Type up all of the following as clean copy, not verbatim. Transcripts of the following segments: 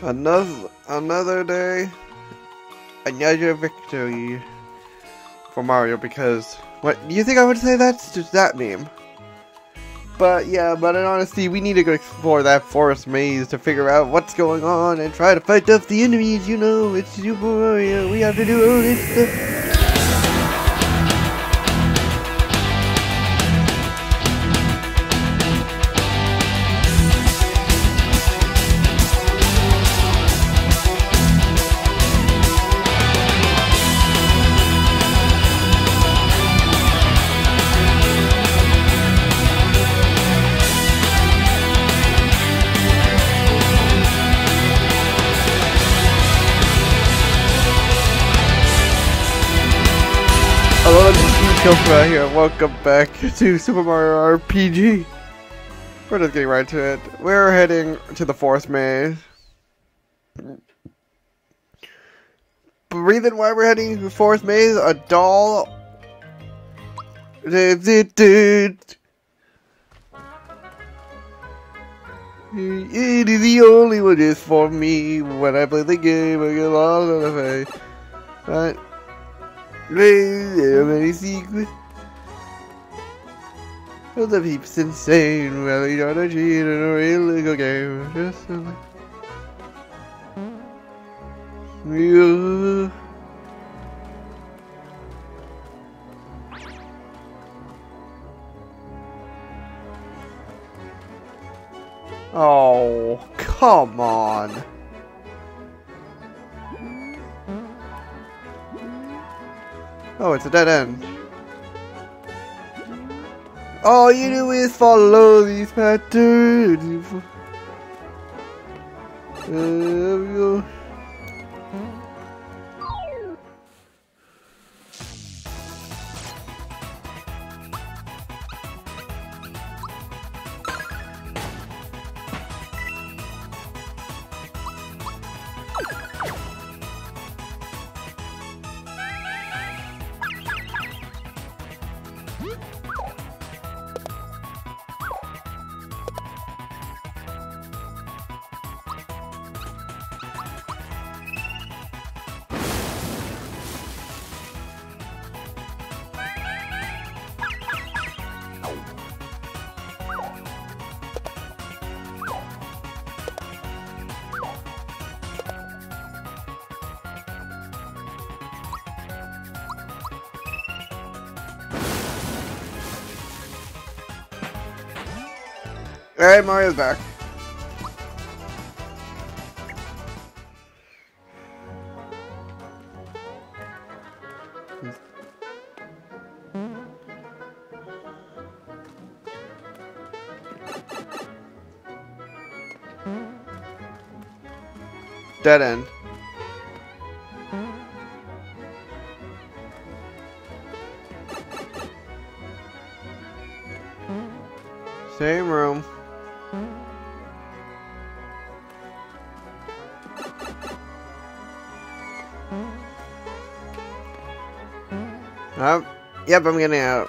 Another day, another victory for Mario. Because what do you think I would say? That's just that meme. But yeah, but in honesty, we need to go explore that forest maze to figure out what's going on and try to fight off the enemies. You know, it's Super Mario. We have to do all this stuff. Hello, this is Kofra here. Welcome back to Super Mario RPG. We're just getting right to it. We're heading to the forest maze. The reason why we're heading to the forest maze, a doll. It is the only one just for me. When I play the game, I get lost on the face. Right? There are many secrets. Well, the peeps insane. Well, you don't cheat in a real legal game. Just like you. Oh, come on. Oh, it's a dead end. All you do is follow these patterns. There we go. Alright, Mario's back. Dead end. Same room. Yep, I'm getting out.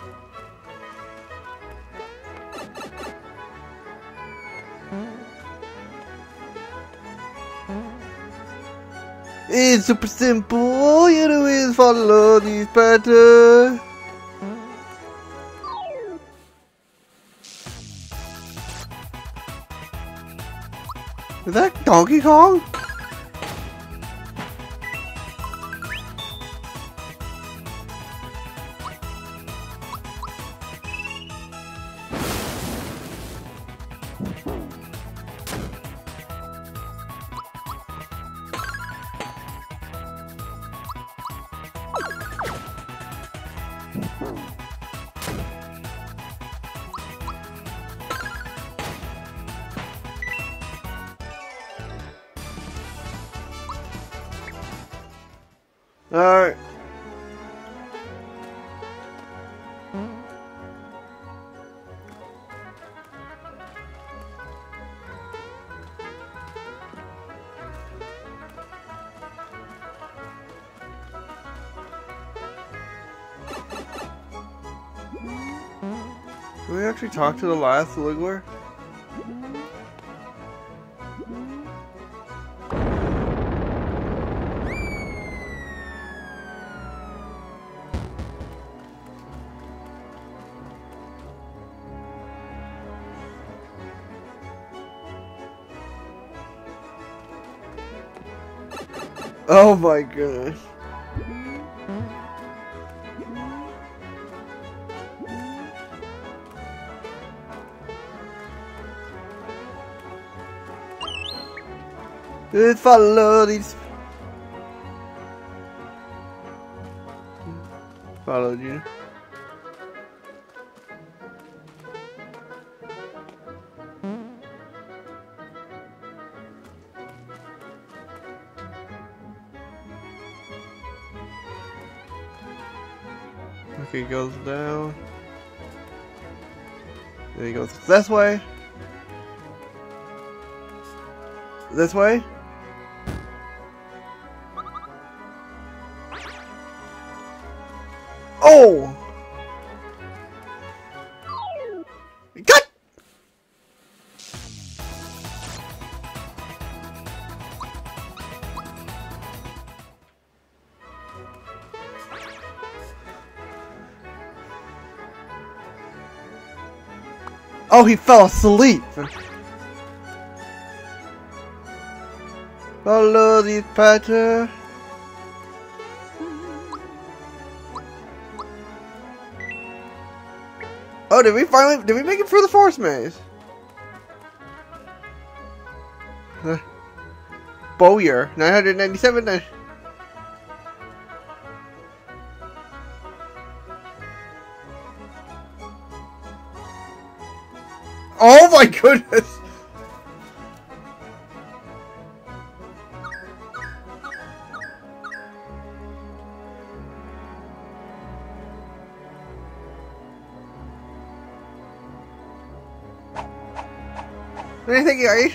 It's super simple. All you do is follow these patterns. Is that Donkey Kong? Alright. Can we actually talk to the last Ligler? Oh my goodness. Let's follow these. Followed you. Okay, goes down. Then he goes this way. This way. Oh! Cut! Oh, he fell asleep. Follow the pattern. Oh, did we make it through the forest maze? Bowyer, 997. Oh my goodness! What do you think, guys?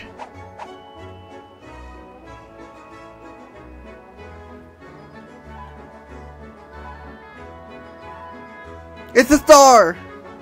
It's a star!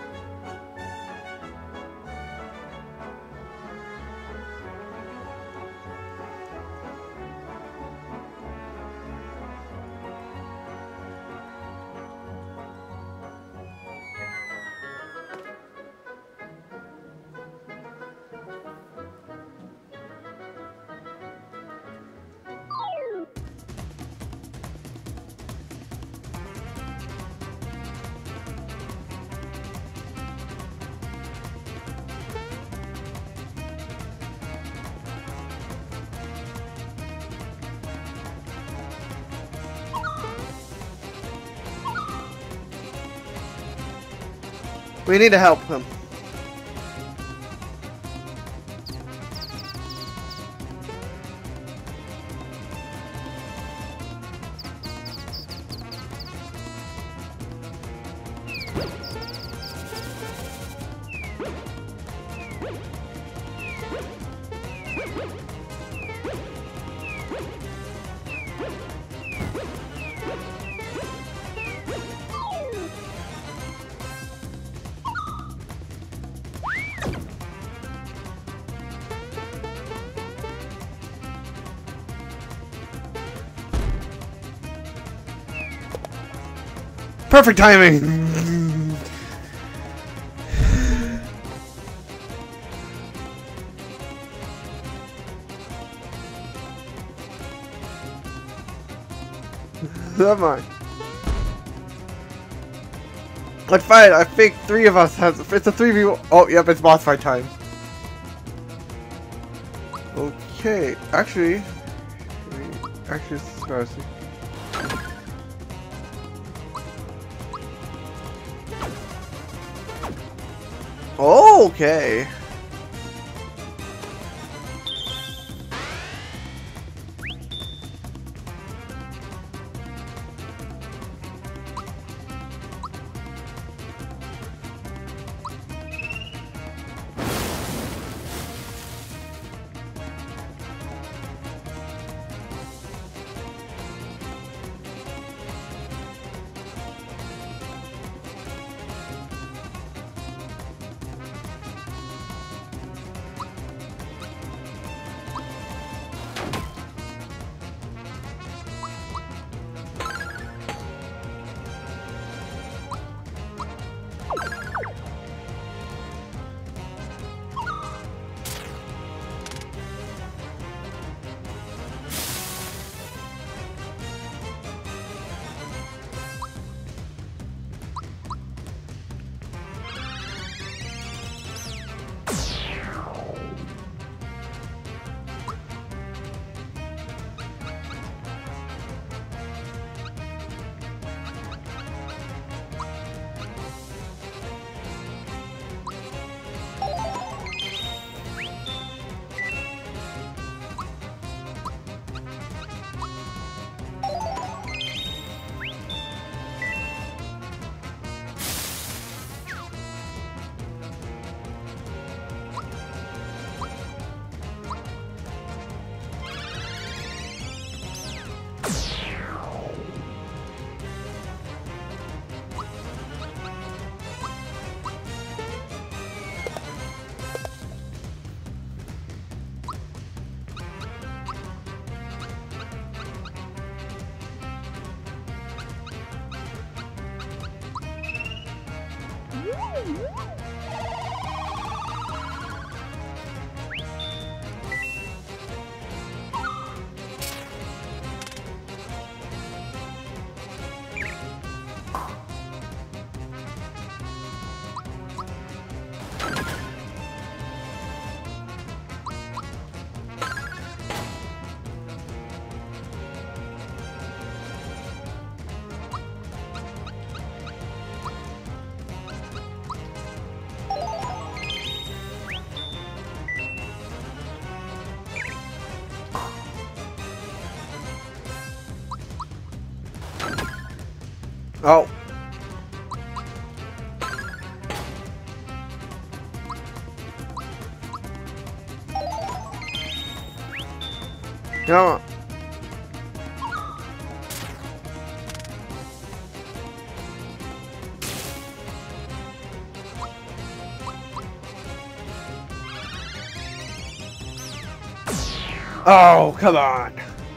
We need to help him. Perfect timing! Never mind. Let's fight. I think 3 of us have. It's a 3v1. Oh, yep, it's boss fight time. Okay, actually, start. Okay. Oh. Come on. Oh, come on.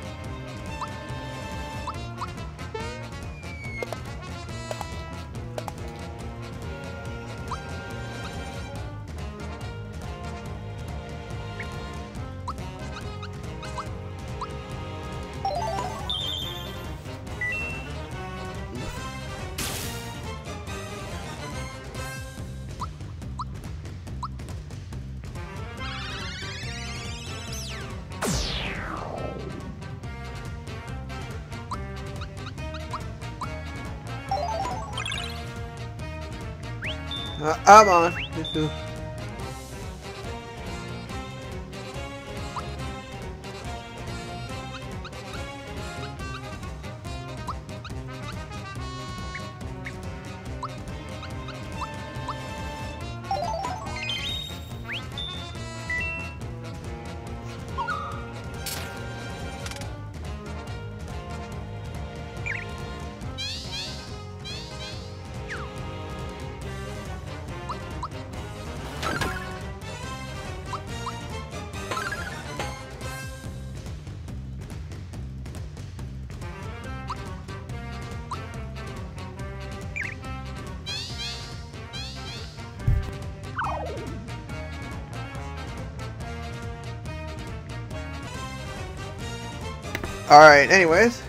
I'm on. Alright, anyways.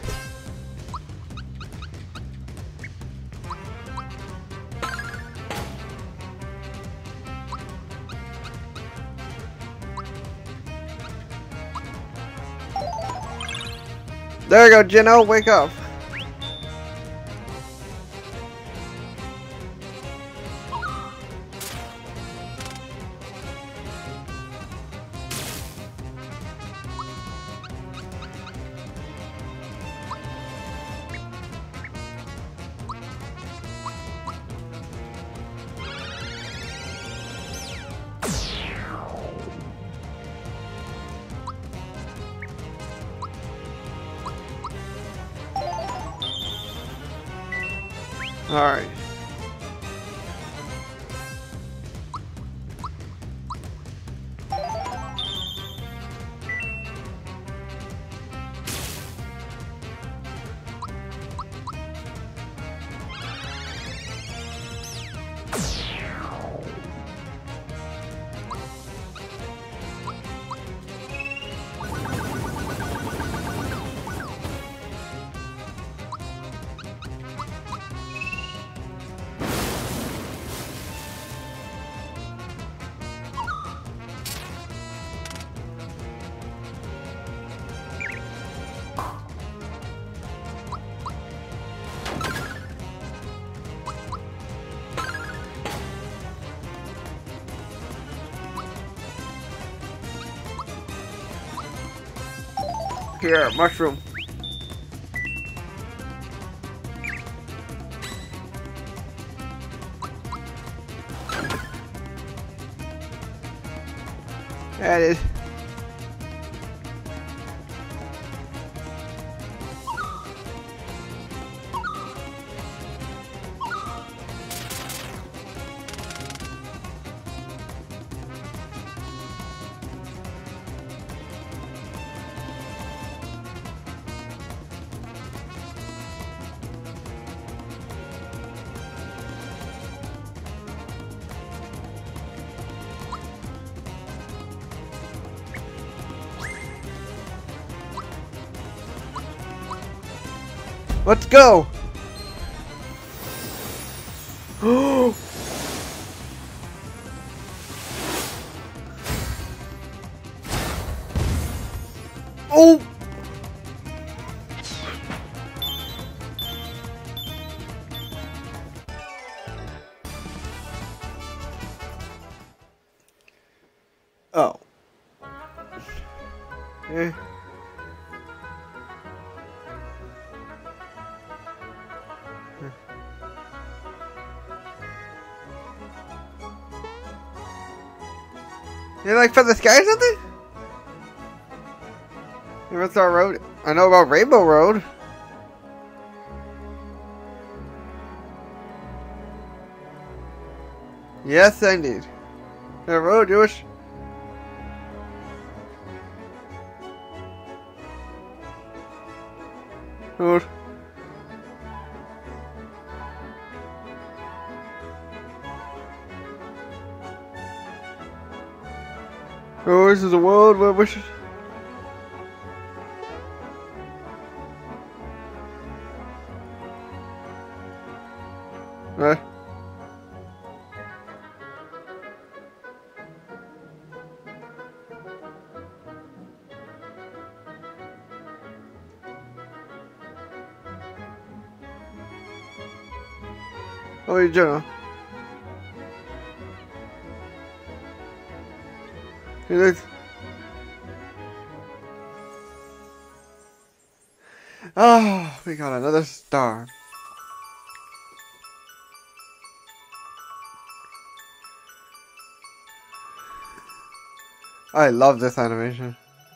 There you go, Gino, wake up. Alright. Here, mushroom. That is. Let's go! Oh! Oh. Eh. You like from the sky or something? What's our road? I know about Rainbow Road. Yes, indeed. The road, you wish. Road. Oh, this is a world where wishes. Right. Oh, you Jenna. He looks. Oh, we got another star. I love this animation.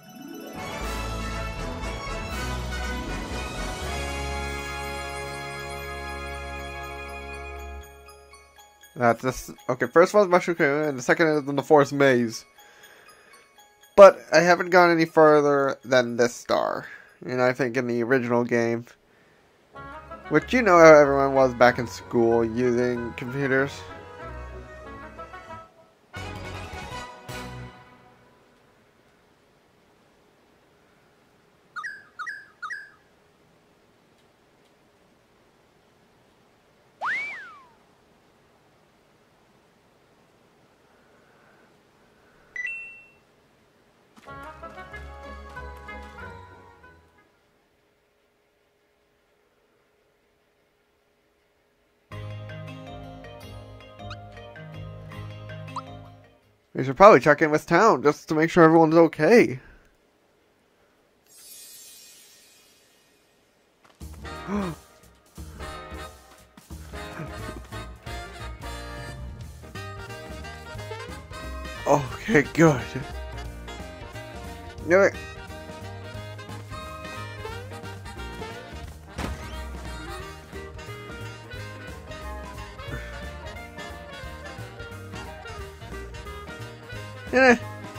That's this. Okay, first one's Mushroom Kingdom, and the second is in the Forest Maze. But I haven't gone any further than this star. And I think in the original game, which you know how everyone was back in school using computers. We should probably check in with town just to make sure everyone's okay. Okay, good. No. Yeah.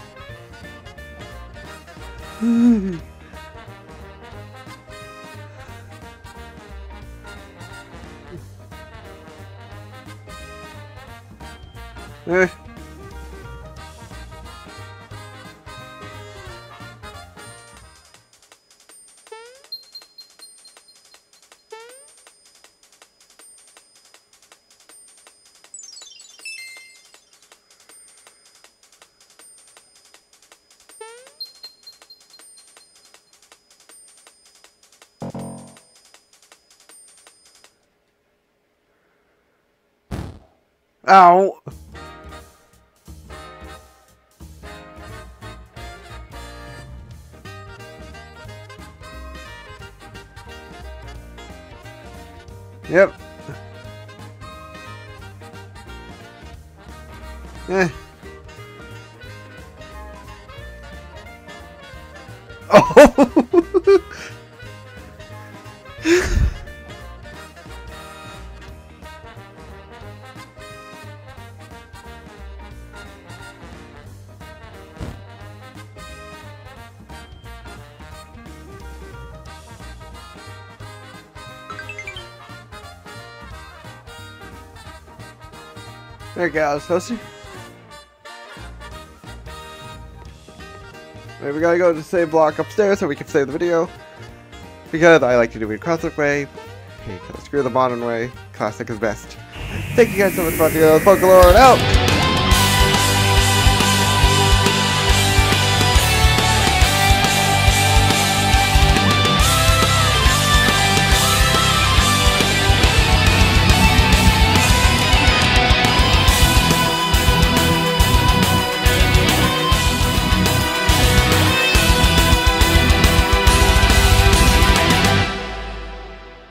Ow! Yep. Eh. Oh! There you go, Toasty. Right, we gotta go to the save block upstairs so we can save the video. Because I like to do it classic way. Hey, screw the modern way. Classic is best. Thank you guys so much for watching. Pokelore out!